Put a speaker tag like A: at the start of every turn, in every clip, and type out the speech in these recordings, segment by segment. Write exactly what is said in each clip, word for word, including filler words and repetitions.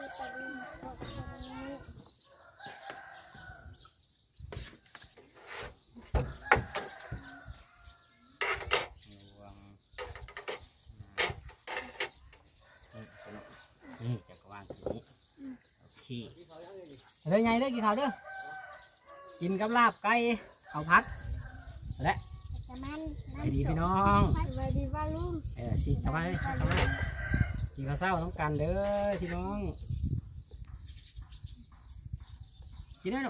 A: ตะลิงตกตะลิง
B: นี่จักรวาลสีนี้โอเคเด้อไงเด้อกินข้าวเด้อกินกับลาบไก่ข้าวผัดและไปดีพี่น้อง
A: ไปดีว่าลุง
B: เออสิเข้ามาเลยเข้ามากินข้าวเช้าน้ำกันเด้อพี่น้องกินได้หรอ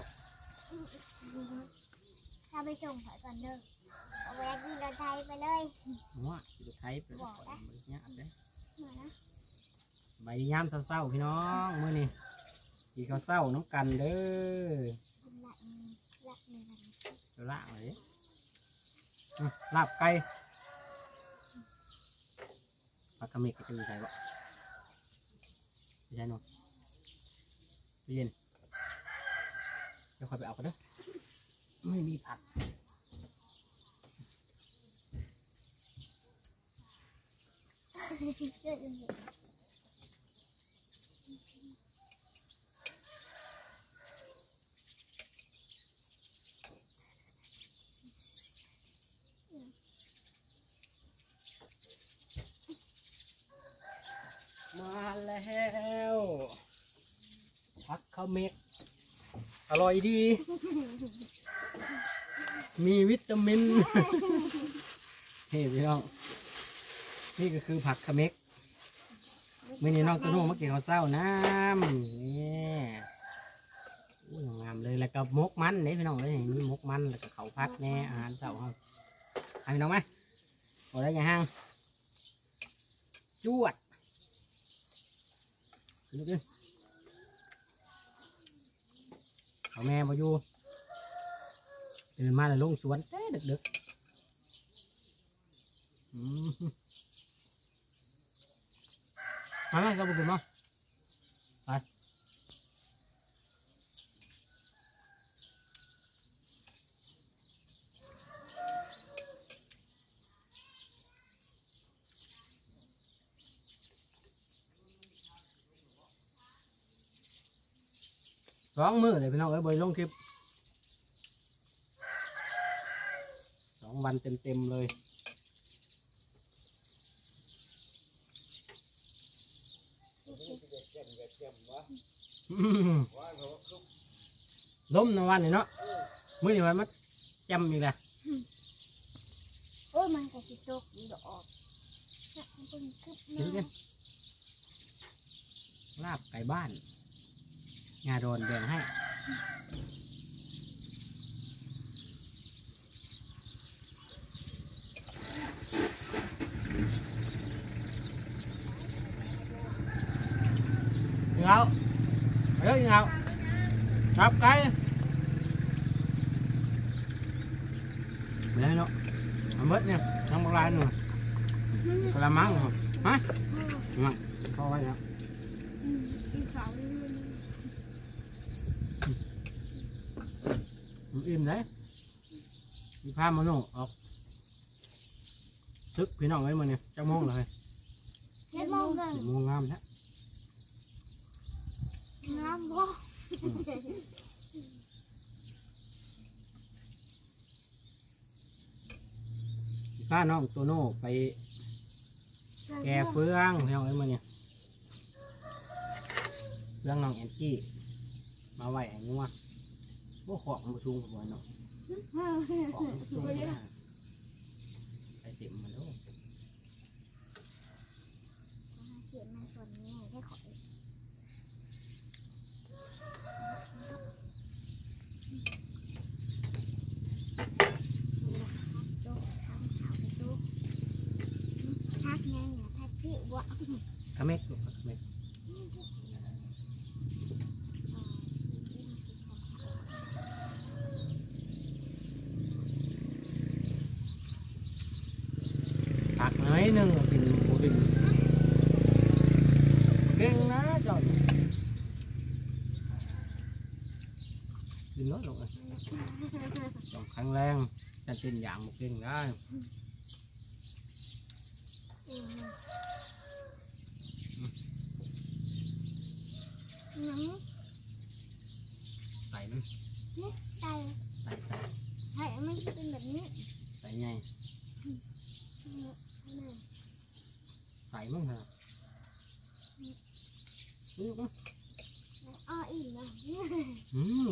A: ถ้าไปส่งขอก่อนเด้อเอาแวะกินรถไทยไปเลย
B: หัวกินรถไทยไปก่อนเนี่ยเด้อ
A: นะ
B: ใบยามเศร้าๆพี่น้องมื้อนี้กินข้าวเช้าน้ำกันเด้อ
A: ละละนี่นะ
B: ละเลยลาบไก่ปลากระเมกจะมีใส่บ่ไม่ใช่หนูเย็นเดี๋ยวค่อยไปเอากันเด้อไม่มีผักมาแล้วผักข้าวเมกอร่อยดี มีวิตามิน เฮ้ยพี่น้องนี่ก็คือผักขมิกมื่อนี้น้องตัวน้องมากินข้าวเช้าน้ำนี่อู้งามเลยแล้วก็มกมันนี่พี่น้องเลยมีมกมันแล้วก็ข้าวผัดแน่อาหารเช้าครับให้พี่น้องไหมพอได้ยังห้างจวดขึ้นขึ้นเขาแม่มาอยู่ตื่นมาแล้วลงสวนเต้ดึกดึกมาไหมเราไปกินมั้งไปสองมือเลยพี่น้องเอ้ยบริลงคลิปสองวันเต็มเต็มเลยล้มในวันนี้เนาะมื้อนี้วันมัดจำอีกแล้ว
A: โอ้ยมันก็สิตกดอก
B: กินกันลาบไก่บ้านงาโดนแบ่งให้เอาไปเลยเอารับไก่เลยเนาะทำเบิดเนี่ยทำบางรายหน่อยกระมังฮะฮะมาเข้าไว้แล้วอิ่มเลยมีผ้ามาโน่ออกซึกพี่น้องไว้มาเนี่ยจะมองเลย
A: เจ็ดโมงเลย
B: เจ็ดโมงงามแท้
A: น้ำบ่
B: ข้าน้องตัวโน่ไปแก่เฟืองพี่น้องไว้มาเนี่ยเฟืองน้องแอนกี้มาไหวไอ้งัวพวกของมาชูงหัวเนาะของมาชูงหัวไปเต็มมาแล้ว
A: เสียมาส่วนนี้ได้ขอทักไงเนี่ยทักที่วะ
B: ขมิกลูกขมิกผักน้อยหนึ่งกินหมูดินเก่งนะจอดกินน้อยลงเลยสองครั้งแรงจะกินอย่างหมดเก่งได้
A: หนัง
B: ใส่มัน
A: นี่ไก่
B: ใส่ใส่
A: ไก่มันเป็นแบบนี้
B: ใส่ไง
A: นี่นี่
B: ใส่มั้งเหรอนี่มั้ง
A: อ้ออีกนะ
B: อืม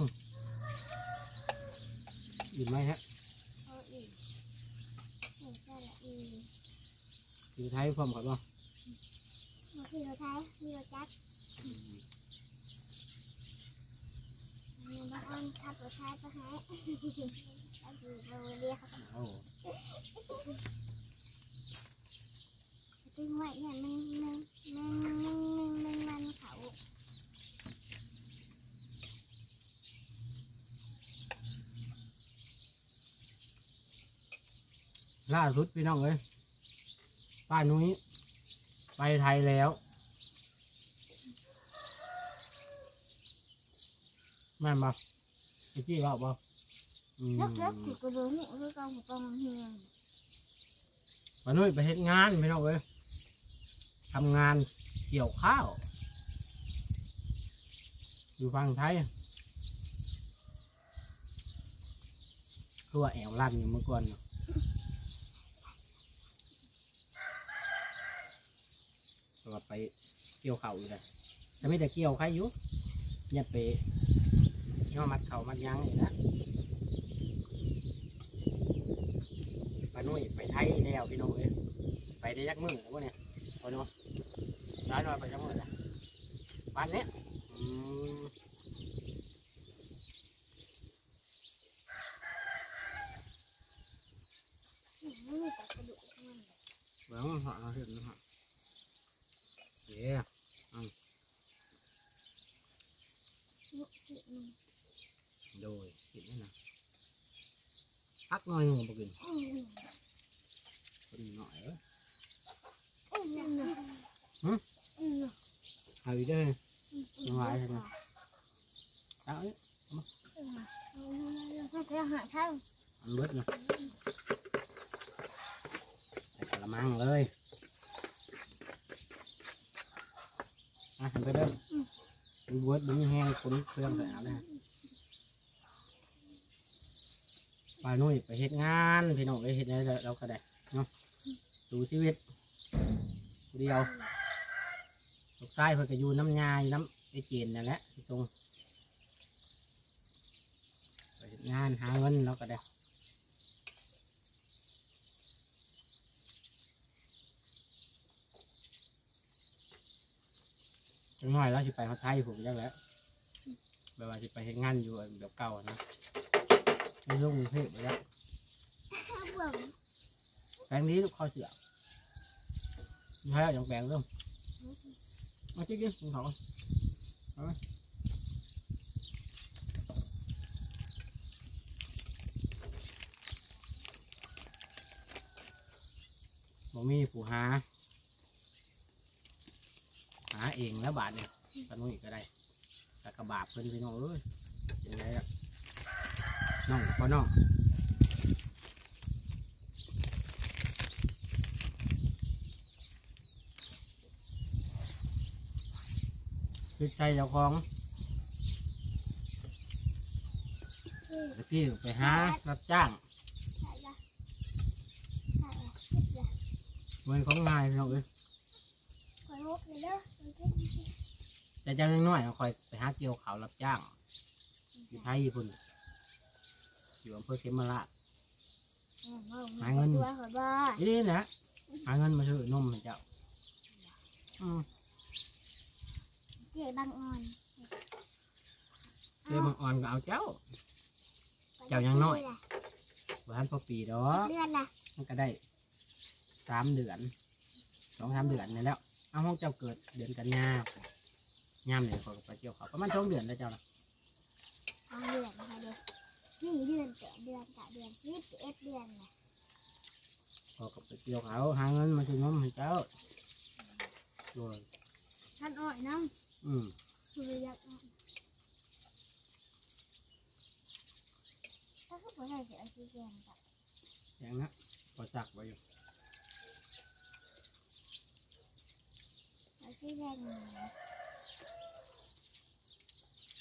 B: อิ่มไหมฮะ
A: อ้ออีกเห็นใจละอีก
B: อยู่ไทยพร้อมกับบ่
A: มาคือเราใช้มีเราจัดมีบางอันขับรถใช้ก็ให้ก็คือเราเรียกเขา
B: โอ้
A: ตึงไว้เนี่ยมันมันมันมันมันมันมันเขา
B: ล่าสุดพี่น้องเอ้ยป้านุ้ยไปไทยแล้วแม่นบ่ไอ้จี้บอกบ่อืม
A: เลิกเลิกถือกระดูกนี่คือกองกองเฮีย
B: ป้านุ้ยไปเฮ็ดงานพี่น้องเอ้ยทำงานเกี่ยวข้าวอยู่ฝั่งไทยคือว่าแอวลั่นอยู่เมื่อก่อนเนาะแต่ว่าไปเกี่ยวข้าวอยู่เลยจะไม่แต่เกี่ยวใครอยู่เนี่ยไปย่อมัดเข่ามัดยังนี่นะป้านุ้ยไปไทยแล้วพี่น้องเอ้ยไปได้ยักมือแล้วพวกเนี่ยพอเนาะร้ายหน่อยไปยักมือละบ้านเนี้ยอืม
A: ไม่มีแต่กระดูกมัน
B: เบิ่งเหาะเห็นเหาะเดี๋ยว
A: ลุกสิมัน
B: โดยกินนี่นะพักหน่อยหนึ่งบ่กิน
A: อืม
B: คนหน่อยเอ้ย
A: อืมอืมอืม
B: เอาอีกเด้อ
A: อืม
B: ยังไงใช่ไหมเอาอีก
A: ถ้าจะหาข้าว
B: อันเบิดนะใส่กระมังเลยอ่ะหันไปเด้อมันเบิดมันแห้งคนเครื่องใส่เอาเลยป้านุ่ยไปเฮ็ดงานพี่น้องไปเฮ็ดอะไรเราก็ได้เนาะสู่ชีวิตผู้เดียวลูกชายเพิ่นก็อยู่น้ำยาอยู่น้ำไอเจนนั่นแหละที่ทรงไปเฮ็ดงานหาเงินเราก็ได้จังหน่อยเราสิไปเขาไทยผมยังแล้วแบบว่าสิไปเฮ็ดงานอยู่แบบเก่านะไม่ลงกรุงเทพไปแล้ว
A: ข้าวเบิ่ง
B: แปลงนี้ลูกคอเสือไม่ใช่อย่างแปลงเริ่มมาจิ๊กดิคุณเขาเอาไหมบ่มีผู้หาหาเองแล้วบาทเนี่ยปนุ้ยก็ได้แต่กระบาบเพิ่นพี่น้องเอ้ยยังไงอะน้องพอน้องคือใจเจ้าของตะกี้ไปหารับจ้าง
A: ใส่ละใส่ละคิดละ
B: เงินของนายพี่น้องเอ้ย
A: คอยฮกเลยเด้อมันคิด
B: แต่เจ้าน้อยๆคอยไปหาเกี่ยวเขาวรับจ้างอยู่ไทยญี่ปุ่นอยู่อำเภอเขมราช หาเงิน
A: ตัวขอบ้า
B: นี่แหละหาเงินมาซื้อนมให้เจ้าอืม
A: เจ๊บางอ่อน
B: เจ้าบางอ่อนก็เอาเจ้า เจ้ายังน้อย บ้านพอปีดอก
A: เดือนละ
B: มันก็ได้สามเดือนสองสามเดือนนี่แล้วเอาห้องเจ้าเกิดเดือนกันยายามเนี่ยเขาก็ไปเกี่ยวเขาวประมาณสองเดือนแล้วเจ้านะ
A: สองเดือนนะคะเด็กนี่เดือนแปดเดือนกะเดือนสิบเอ็ดเดือนเลย
B: เขาก็ไปเกี่ยวเขาวหาเงินมาซื้อนมให้เจ้าโดย
A: ท่านอ่อยน้
B: อืม
A: ำคือระยะอ่อนถ้าเขาบอกให้เสียชีแกงกับ
B: อย่างนั้นพอจักไว้อยู่
A: เอาชีแกงมา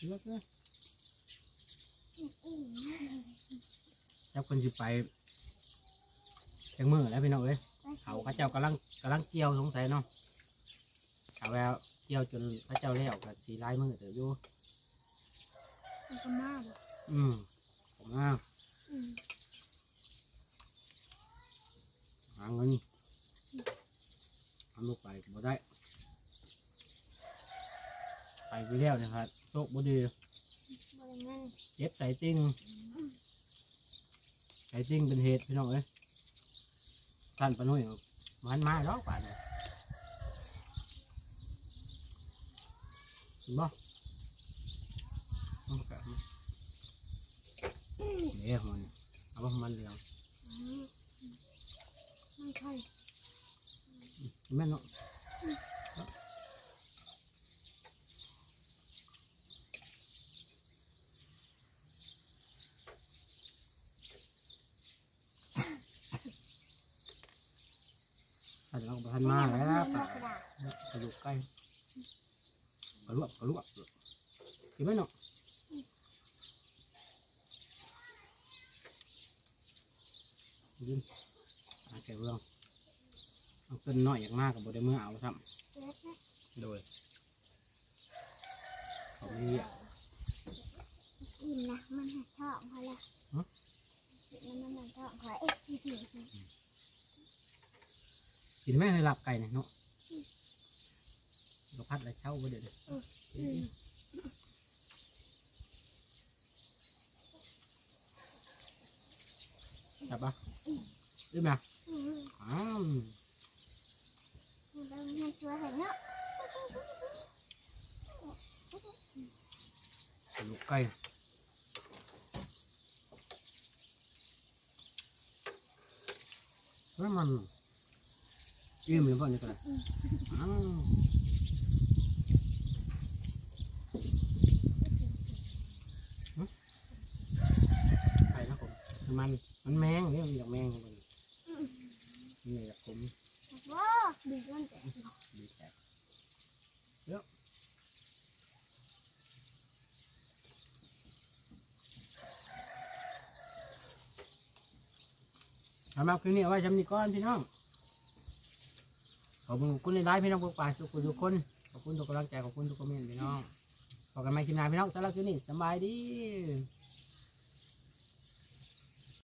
B: เลือกเลย
A: อืม
B: แล้วคนสิไปแข่งมือแล้วพี่น้องเอ้ยเขาข้าเจ้ากำลังกำลังเกี่ยวสงสัยเนาะเขาแล้วเกี่ยวจนข้าเจ้าแล้วกับสีลายมือเดี๋ยวอยู่
A: มันก็มากเลย
B: อืมผมว่า
A: อืม
B: หาเงินทำลูกไปบ่ได้ไปไปแล้วนะครับโชคบ่ดี
A: บริเงิน
B: เจ็บใส่ติ้งใส่ติ้งเป็นเหตุพี่น้องเอ้ยท่านปนุ่ยมันมาแล้วป่านนี้เห็นบ่เนี่ยมันเอาไปมันเหลือง
A: อืมไม่ใช่
B: แม่นเนาะท่านเราพันมาแล้วป่ากระดูกไก่กระลวกกระลวกกินไหมเนาะกินอาแก่เรื่องเอาขึ้นน้อยอย่างมากกับบไดเมื่อเอาท
A: เล็กนะ
B: ำโดยเขาไม่เรียก
A: อิ่มนะมันหักท้องพอละมันมันหักท้องพอเอ๊ะที่ที่
B: กินไหมเคยหลับไก่เนี่ยเนาะก็พัดอะไรเช่าก็เดี๋ยวเดี๋ยวจับปะดื้อไหม
A: อืม
B: อ้าว
A: มันมันช่วยให้เนาะ
B: ลูกไก่แล้วมันอิ่มหรือเปล่าเนี่ยกันอ้าวไก่นะผมมันมันแมงเนี่ยมันอยากแมงมันนี่อยากผม
A: ว้าดีจนแต่
B: ดีแท้เยอะสำหรับคลิปนี้เอาไว้ชำนี้ก่อนพี่น้องขอบคุณในไลฟ์พี่น้องพวกป่าสุขุทุกคนขอบคุณทุกกำลังใจขอบคุณทุกคอมเมนต์พี่น้องขอกันใหม่คลิปหน้าพี่น้องสำหรับคลิปนี้สบายดี